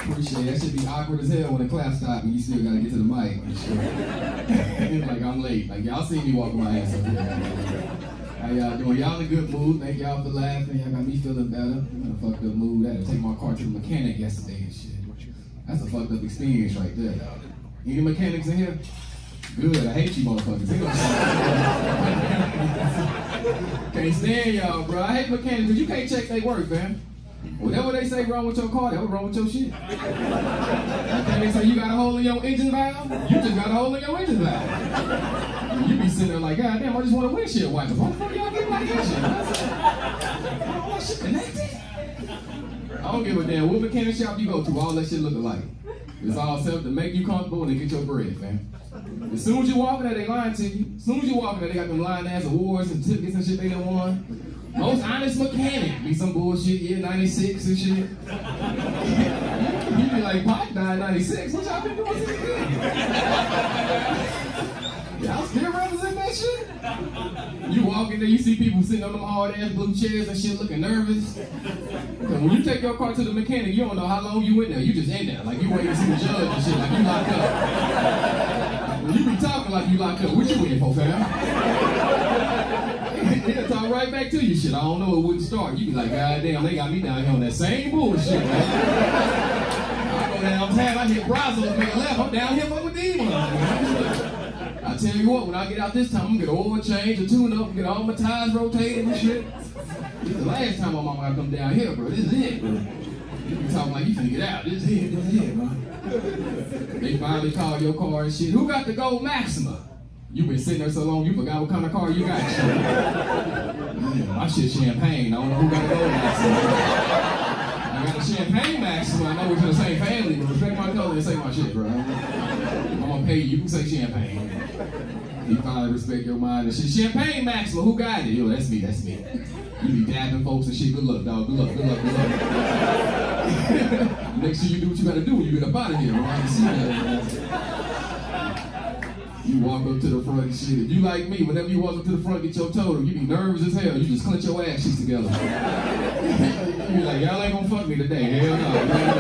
Appreciate it. That should be awkward as hell when the clap stops and you still gotta get to the mic. It's like I'm late. Like y'all see me walking my ass up here. How y'all doing? Y'all in a good mood. Thank y'all for laughing. Y'all got me feeling better. I'm in a fucked up mood. I had to take my car to the mechanic yesterday and shit. That's a fucked up experience right there, dog. Any mechanics in here? Good. I hate you motherfuckers. Can't stand y'all, bro. I hate mechanics because you can't check their work, man. Whatever they say wrong with your car, that was wrong with your shit. Okay, they say you got a hole in your engine valve, you just got a hole in your engine valve. You be sitting there like, God damn, I just want a windshield wiper. Why the fuck y'all get my engine? All that shit connected? I don't give a damn what mechanic shop you go to, all that shit look alike. It's all set up to make you comfortable and to get your bread, man. As soon as you walk in there, they lying to you. As soon as you walk in there, they got them lying ass awards and certificates and shit they done won. Most honest mechanic. Be some bullshit, yeah, 96 and shit. You be like, Pop died 96. What y'all been doing since then? Y'all still represent that shit? You walk in there, you see people sitting on them hard ass blue chairs and shit looking nervous. When you take your car to the mechanic, you don't know how long you in there. You just in there. Like you waiting to see the judge and shit, like you locked up. When you be talking like you locked up, what you in for, fam? He'll talk right back to you, shit. I don't know, it wouldn't start. You be like, God damn, they got me down here on that same bullshit, man. I go downtown, I hit Brazos, make a left, I'm down here with these ones. I tell you what, when I get out this time, I'm gonna get an oil change, a tune-up, get all my tires rotated and shit. This is the last time my mama gotta come down here, bro. This is it, bro. You be talking like you finna get out. This is it, bro. They finally call your car and shit. Who got the gold Maxima? You been sitting there so long, you forgot what kind of car you got. Man, my shit champagne. I don't know who got the gold Maxima. I got a champagne Maxima. I know we're from the same family, but respect my color and say my shit, bro. I'm gonna pay you. You can say champagne. You finally respect your mind and shit. Champagne Maxima, who got it? Yo, that's me. You be dabbing folks and shit. Good luck, dog. Good luck. Make sure you do what you gotta do when you get up out of here. You walk up to the front and shit. If you like me, whenever you walk up to the front, get your totem, you be nervous as hell. You just clench your ass cheeks together. You be like, y'all ain't gonna fuck me today. Hell no.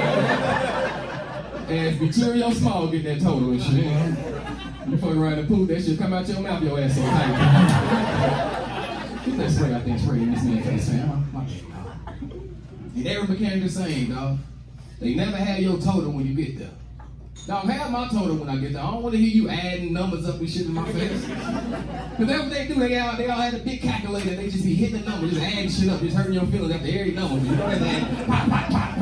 Ass be Cheerio small getting that totem and shit. You fucking around the pool, that shit come out your mouth, your ass so tight. Get that spray out there, spray in this man's face, man. And every mechanic the same, dog. They never had your totem when you get there. Dog, have my totem when I get there. I don't want to hear you adding numbers up and shit in my face. Because that's what they do. They all had a big calculator. They just be hitting the numbers, just adding shit up, just hurting your feelings after every number. You know they add pop.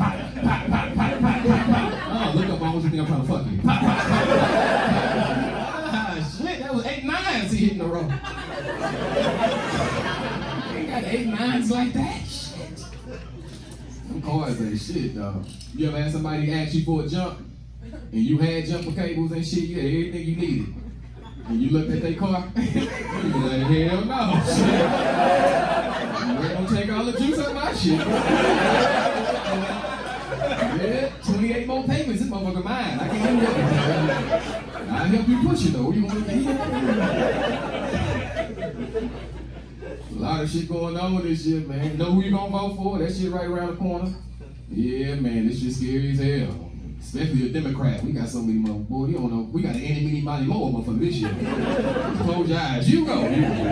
Oh, look up, I want you to think I'm trying to fuck you. Pop. Shit, that was 8 nines he hit in a row. Ain't got 8 nines like that. Shit. Them cars ain't shit, dog. You ever had somebody ask you for a jump? And you had jumper cables and shit, you had everything you needed. And you looked at their car, you be like, hell no, shit. You ain't gonna take all the juice out of my shit. Yeah, 28 more payments, this motherfucker mine. I can't do that. I'll help you push it though. What do you want to do? A lot of shit going on with this shit, man. Know who you gonna vote for? That shit right around the corner. Yeah, man, this shit scary as hell. Especially a Democrat. We got so many motherfuckers. Boy, you don't know. We got an any more motherfucker this year. Close your eyes. You go.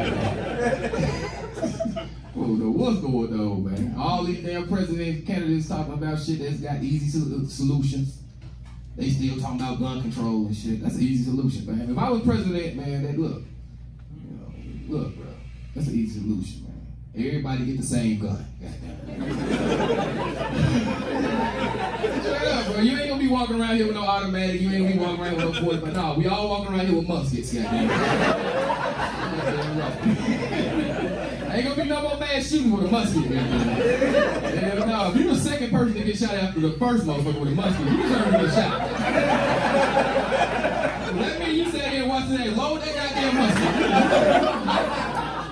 Oh, what's going on, man? All these damn president candidates talking about shit that's got easy solutions. They still talking about gun control and shit. That's an easy solution, man. If I was president, man, look, bro. That's an easy solution, man. Everybody get the same gun. Straight up, bro. You ain't gonna be walking around here with no automatic. You ain't gonna be walking around with no 45. No, we all walking around here with muskets, goddamn. Ain't gonna be no more mass shooting with a musket, goddamn. Hell no. If you the second person to get shot after the first motherfucker with a musket, you deserve to get shot. That means you sat here and watched that. Load that goddamn musket.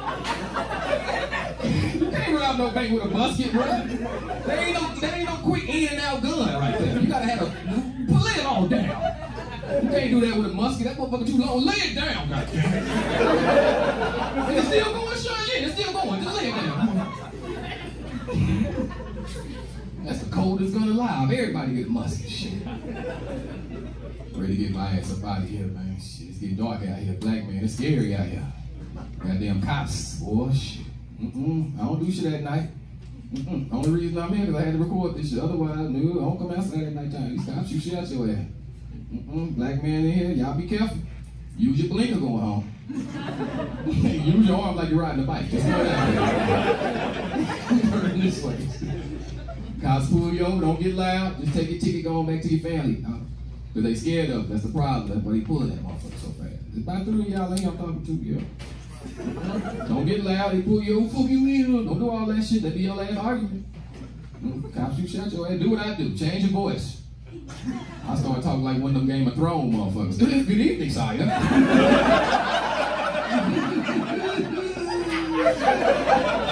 Rob no bank with a musket, bro. There ain't no quick in and out gun right there. You gotta lay it all down. You can't do that with a musket. That motherfucker too long. Lay it down, goddamn. And it's still going, sure, yeah, it's still going. Just lay it down. That's the coldest gun alive. Everybody get a musket. Shit. Ready to get my ass up out of here, man. Shit, it's getting dark out here. Black man, it's scary out here. Goddamn cops, boy. Shit. I don't do shit at night. Only reason I'm here because I had to record this shit. Otherwise, no, I don't come outside at nighttime. These cops shoot shit out your ass. Black man in here, y'all be careful. Use your blinker going home. Use your arm like you're riding a bike. Just go down here. Turn this way. Cops pull you over, don't get loud. Just take your ticket, go on back to your family. Because they scared of it. That's the problem. That's why they pulling that motherfucker so fast. There's about 3 of y'all in here I'm talking to, yo. Don't get loud, they pull you over, fuck you in. Don't do all that shit, that be your last argument. Cops you shot your ass, do what I do, change your voice. I started talking like one of them Game of Thrones motherfuckers. Good evening, sire.